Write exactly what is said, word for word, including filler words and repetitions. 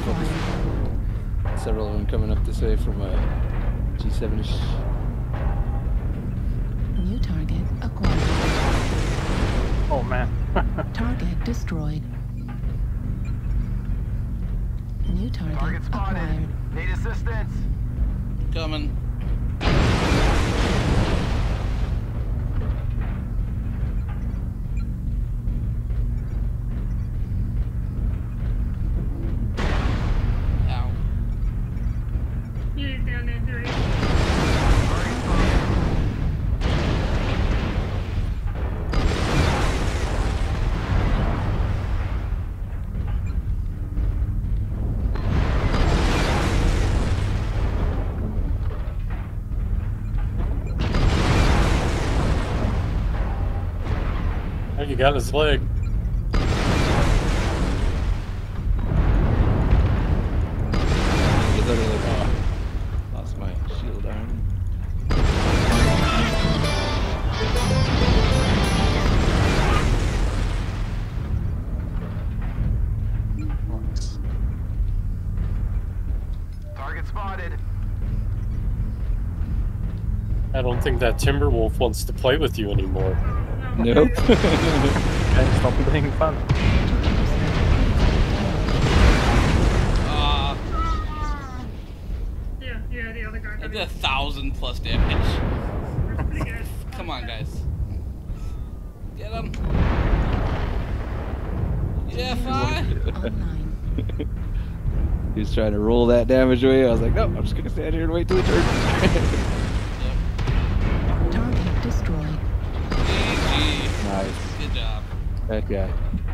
Several of them coming up this way from uh, G seven-ish. New target acquired. Oh man. Target destroyed. New target, Target spotted. acquired. Need assistance. Coming. Ow. He's down there three. Oh, you got his leg. You literally, oh, lost my shield arm. Target spotted. I don't think that Timberwolf wants to play with you anymore. Nope. And stop being fun. Uh, Yeah, yeah, the other guy. I did a thousand plus damage. That's pretty good. Come on, guys. Get him. Yeah, fine. Online. He was trying to roll that damage away. I was like, no, I'm just gonna stand here and wait till he turns. Target destroyed. G G. Nice. Good job. Heck yeah.